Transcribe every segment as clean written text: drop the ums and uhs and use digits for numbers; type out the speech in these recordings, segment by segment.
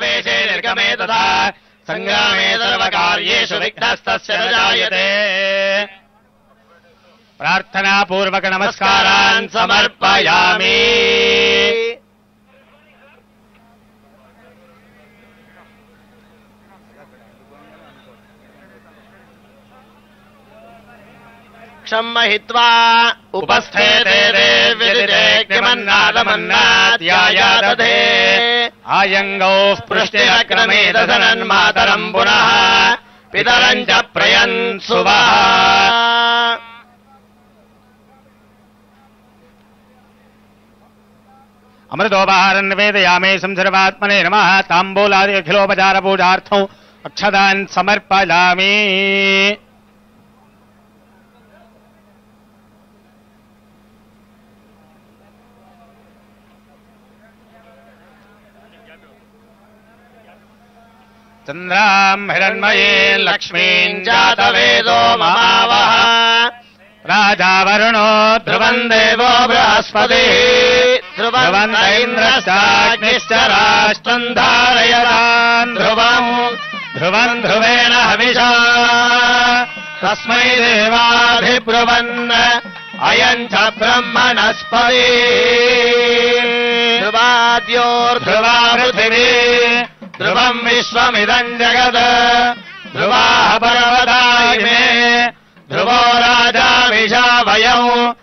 प्रवेशे निर्गमे तथा सङ्ग्रामे सर्वकार्येषु विघ्नस्तस्य न जायते। प्रार्थनापूर्वक नमस्कारान् समर्पयामि। क्षम्महित्वा उपस्थेते विदितेऽग्निमन्नादमन्नात्यायादधे आयङ्गौः पृष्टिरक्रमे दधनन्मातरम् पुनः पितरम् च प्रयन्सुवः। अमृतोपहारम् निवेदयामि संसर्वात्मने नमः। ताम्बूलादि अखिलोपचारपूजार्थम् अक्षतान् समर्पयामि। चन्द्राम् हिरण्मयीम् लक्ष्मीम् जातवेदो ममावः। राजा वरुणो ध्रुवम् देवो बृहस्पतिः ध्रुवम् इन्द्रश्चाग्निश्च राष्ट्रम् धारयताम् ध्रुवम् ध्रुवम् ध्रुवेण हविषा तस्मै देवाभिब्रुवन् अयम् च ब्रह्मणस्पतिः। ध्रुवाद्योर्ध्रुवा पृथिवी ध्रुवम् विश्वमिदम् जगत् ध्रुवाः पर्वता इमे ध्रुवो राजा विशावयौ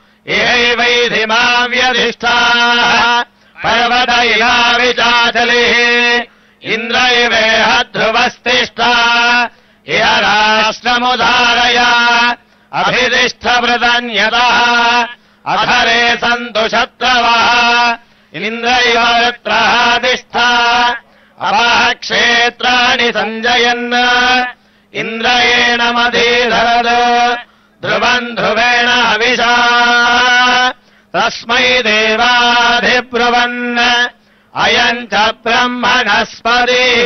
इहैवैधिमाव्यधिष्ठाः पर्वत इला विचाचलिः इन्द्र इवेह ध्रुवस्तिष्ठा इह राष्ट्रमुदारय अभितिष्ठवृतन्यतः अधरे सन्तु शत्रवः इन्द्र इव वृत्रः तिष्ठा अपाः क्षेत्राणि सञ्जयन् इन्द्रयेण मधीधरत् ध्रुवम् ध्रुवेण हविषा तस्मै देवाधिब्रुवन् अयम् च ब्रह्मणस्पतिः।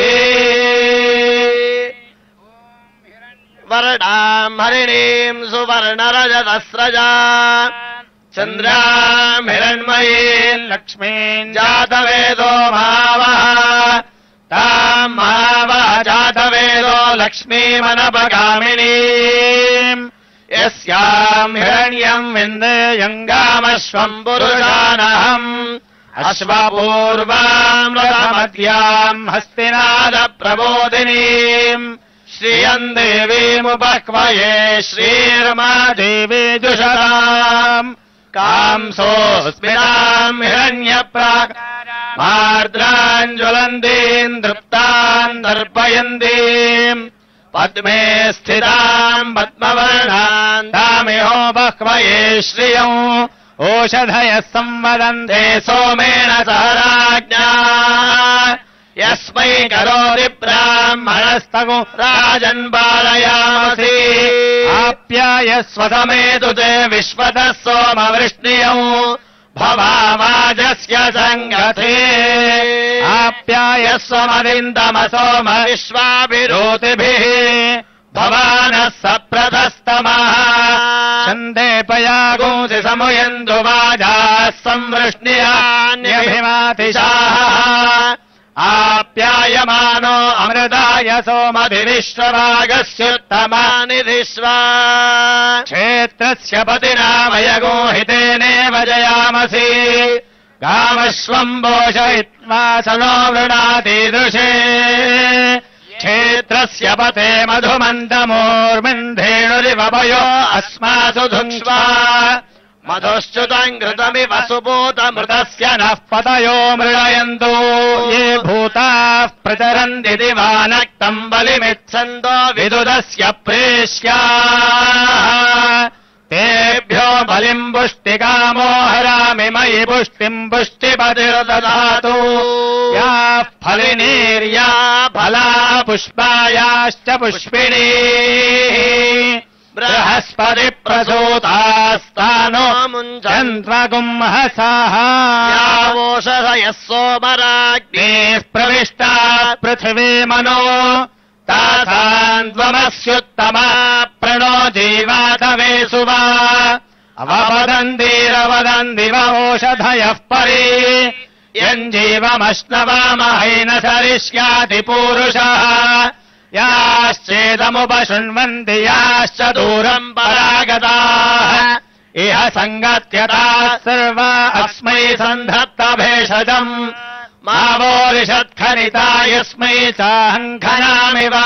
वर्णाम् हरिणीम् सुवर्णरजतस्रजा चन्द्राम् हिरण्मयीम् लक्ष्मीम् जातवेदो महावः ताम् महावः जातवेदो लक्ष्मीमनपगामिनीम् यस्याम् हिरण्यम् विन्देयङ्गामश्वम् पुरुषानहम् अश्वपूर्वाम् रथमध्याम् हस्तिनादप्रबोधिनीम् श्रियम् देवीमुपह्वये श्रीर्मा देवी जुषताम् कांसोऽस्मिताम् हिरण्यप्राकारार्द्राम् ज्वलन्तीम् दृप्ताम् दर्पयन्तीम् पद्मे स्थिताम् पद्मवर्णाम् तामिहो बह्वये श्रियम् ओषधयः संवदन्ते सोमेन सह राज्ञा यस्मै करोति ब्राह्मणस्तगु राजन् पालयामसि आप्यायस्व समेतु ते विश्वतः सोमवृष्णियौ भवावाजस्य सङ्गते आप्यायस्व मदिन्दमसोम विश्वाभिरोतिभिः भवानः सप्रथस्तमः सन्देपयागुंसि समुयन्तु वाजाः संवृष्णियान्यभिमातिशाः आप्यायमानो अमृताय सोमधिविश्वभागस्योत्तमानि धिष्वा क्षेत्रस्य पतिनामयगोहितेनेव जयामसि गामश्वम् पोषयित्वा सनो वृणातीदृशे क्षेत्रस्य पते मधुमन्दमूर्मिन्धेणुरिवयो अस्मासु धुङ्क्ष्वा मधुश्च्युतम् घृतमिव सुपूतमृतस्य नः पतयो मृणयन्तु ये भूताः प्रचरन्ति दिवानक्तम् बलिमिच्छन्तो विदुदस्य प्रेष्याः तेभ्यो बलिम् पुष्टिकामो हरामि मयि पुष्टिम् पुष्टिपतिर्ददातु याः फलिनीर्या फला पुष्पायाश्च पुष्पिणीः बृहस्पति प्रसूतास्तानो मुञ्चन्त्वगुंहसाः यावोषधयः सोमराग्नेः प्रविष्टा पृथिवी मनो तासान्त्वमस्युत्तमा प्रणो जीवातवे सुवा अववदन्तीरवदन्दिव ओषधयः परि यञ्जीवमश्नवामहैन सरिष्याति पूरुषः याश्चेदमुपशृण्वन्ति याश्च दूरम् परागताः इह सङ्गत्यताः सर्वा अस्मै सन्धत्तभेषजम् मा वोरिषत्खनिता यस्मै चाहङ्खनामिव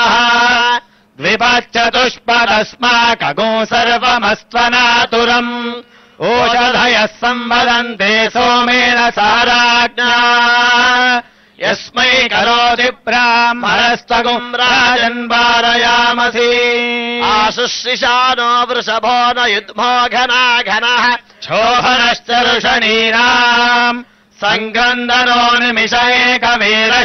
द्विपच्चतुष्पदस्माकगो सर्वमस्त्वनातुरम् ओषधयः संवदन्ते सोमेन साराज्ञा यस्मै करोति ब्राह्मणस्तगुम् राजन् वारयामसि आशुश्रिशानो वृषभो न युध्मो घना घनः क्षोभनश्च ऋषणीनाम् सङ्क्रन्दनो निमिष एकवीरः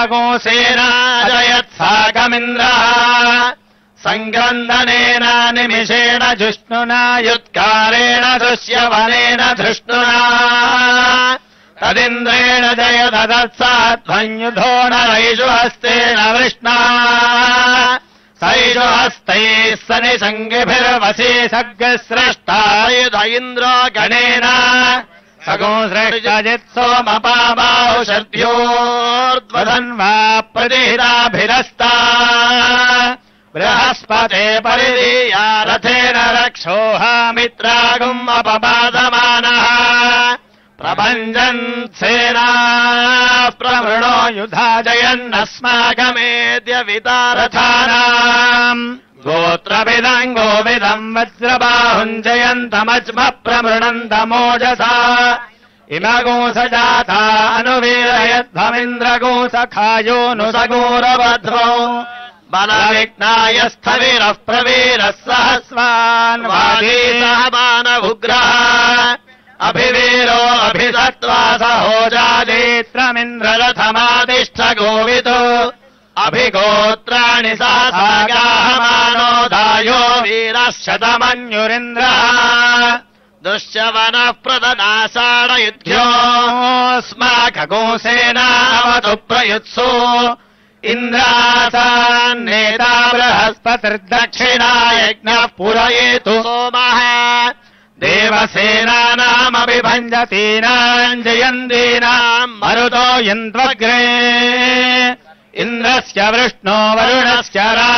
शतकोऽसेनाजयत्साकमिन्द्रः सङ्क्रन्दनेन निमिषेण जुष्णुना युत्कारेण दृश्यवनेन धृष्णुना तदिन्द्रेण जयदत्साध्वन्युधो नरैषु हस्तेन वृष्णा सैषु हस्तैः सनिसङ्गिभिर्वशी सग्स्रष्टायुध इन्द्रो गणेन सगो सृष्टजित् सोमपाबाहुषर्ध्योर्ध्वधन्वा प्रतिहिताभिरस्ता बृहस्पते परिदीया रथेन रक्षोहामित्रागुम् अपपादमानः प्रभञ्जन् सेनाः प्रवृणो युधाजयन्नस्माकमेद्य विदारथानाम् गोत्रविदम् गोविदम् वज्रबाहुञ्जयन्तमज्म प्रमृणन्तमोजसा इमगोसजाता अनुवीरयध्वमिन्द्रगोसखायोऽनुसगोरवध्वो बलविघ्नाय स्थविरः प्रवीरः सहस्वान् वागीसः मानवुग्रः अभिवीरो अभिदत्त्वा सहोजादेत्रमिन्द्ररथमादिष्ठ गोविदो अभिगोत्राणि सहसागाहमानो धायो वीरः शतमन्युरिन्द्रः दुश्यवनः प्रदनाषाढयुध्योऽस्माकगोसेनावतु प्रयुत्सो इन्द्रासान्नेता बृहस्पतिर्दक्षिणा यज्ञः पुरयेतु सोमः देवसेनानामभिभञ्जतीनाम् जयन्तीनाम् मरुतो यन्त्वग्रे इन्द्रस्य वृष्णो वरुणस्य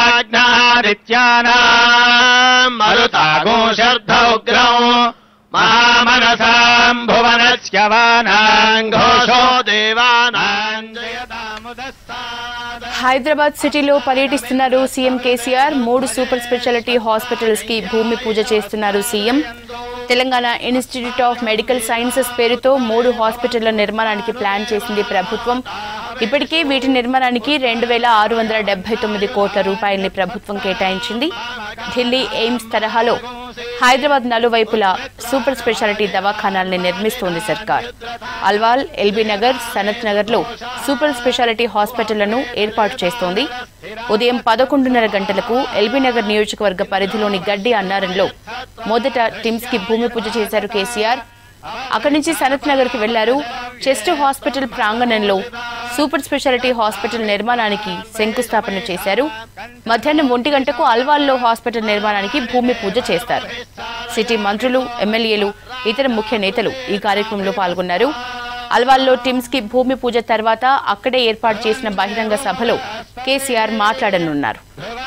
राज्ञादित्यानाम् मरुतागोशर्धौग्रौ महामनसाम् भुवनस्य वानाम् घोषो देवानाम् जयतामुदस्ताद. హైదరాబాద్ సిటీలో పర్యటిస్తున్నారు CM KCR. 3 super speciality hospitals కి భూమి పూజ చేస్తున్నారు CM. Telangana institute of medical sciences పేరుతో 3 హాస్పిటళ్ల నిర్మాణానికి ప్లాన్ చేసింది ప్రభుత్వం. ఇప్పటికే వీటి నిర్మాణానికి 2679 కోట్ల రూపాయల్ని ప్రభుత్వం కేటాయించింది. ఢిల్లీ ఎయిమ్స్ తరహాలో హైదరాబాద్ నలువైపులా సూపర్ స్పెషాలిటీ దవాఖానాల్ని నిర్మిస్తోంది సర్కార్. అల్వాల్, ఎల్బీ నగర్, సనత్ నగర్ లో సూపర్ స్పెషాలిటీ హాస్పిటళ్లను ఏర్పాటు చేస్తోంది. ఉదయం 11:30 గంటలకు ఎల్బీ నగర్ నియోజకవర్గ పరిధిలోని గడ్డి అన్నారంలో మొదట టిమ్స్ కి భూమి పూజ చేశారు కేసీఆర్. అక్కడి నుంచి సనత్ నగర్ కి వెళ్లారు. చెస్ట్ హాస్పిటల్ ప్రాంగణంలో సూపర్ స్పెషాలిటీ హాస్పిటల్ నిర్మాణానికి శంకుస్థాపన చేశారు. మధ్యాహ్నం 1 గంటకు అల్వాల్లో హాస్పిటల్ నిర్మాణానికి భూమి పూజ చేస్తారు. సిటీ మంత్రులు, ఎమ్మెల్యేలు, ఇతర ముఖ్య నేతలు ఈ కార్యక్రమంలో పాల్గొన్నారు. అల్వాల్లో టిమ్స్ కి భూమి పూజ తర్వాత అక్కడే ఏర్పాటు చేసిన బహిరంగ సభలో కేసీఆర్ మాట్లాడనున్నారు.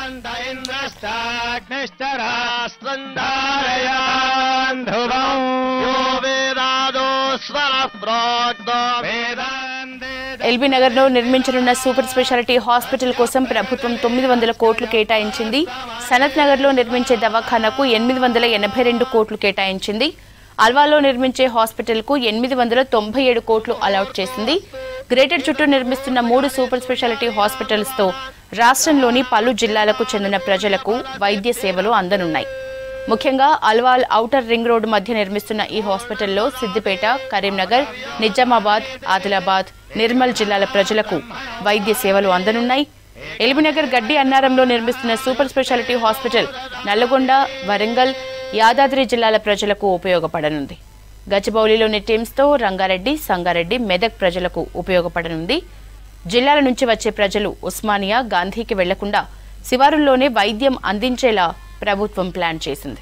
ఎల్బీ నగర్ లో నిర్మించనున్న సూపర్ స్పెషాలిటీ హాస్పిటల్ కోసం ప్రభుత్వం 900 కోట్లు కేటాయించింది. సనత్ నగర్ లో నిర్మించే దవాఖానాకు 882 కోట్లు కేటాయించింది. అల్వాలో నిర్మించే హాస్పిటల్ కు 897 కోట్లు అలాట్ చేసింది. గ్రేటర్ చుట్టూ నిర్మిస్తున్న 3 సూపర్ స్పెషాలిటీ హాస్పిటల్స్ తో రాష్ట్రంలోని పలు జిల్లాలకు చెందిన ప్రజలకు వైద్య సేవలు అందనున్నాయి. ముఖ్యంగా అల్వాల్ ఔటర్ రింగ్ రోడ్డు మధ్య నిర్మిస్తున్న ఈ హాస్పిటల్లో సిద్దిపేట, కరీంనగర్, నిజామాబాద్, ఆదిలాబాద్, నిర్మల్ జిల్లాల ప్రజలకు వైద్య సేవలు అందనున్నాయి. ఎల్బీనగర్ గడ్డి అన్నారంలో నిర్మిస్తున్న super speciality hospital Nalgonda, Warangal, Yadadri జిల్లాల ప్రజలకు ఉపయోగపడనుంది. గచ్చిబౌలిలోని టిమ్స్ తో రంగారెడ్డి, సంగారెడ్డి, మెదక్ ప్రజలకు ఉపయోగపడనుంది. జిల్లాల నుంచి వచ్చే ప్రజలు ఉస్మానియా, గాంధీకి వెళ్లకుండా శివారుల్లోనే వైద్యం అందించేలా ప్రభుత్వం ప్లాన్ చేసింది.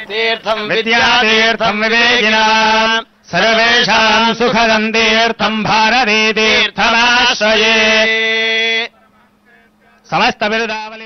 तीर्थम् विद्यातीर्थम् विवेकिनाम् सर्वेषाम् सुखदम् तीर्थम् भारती तीर्थमाश्रये समस्त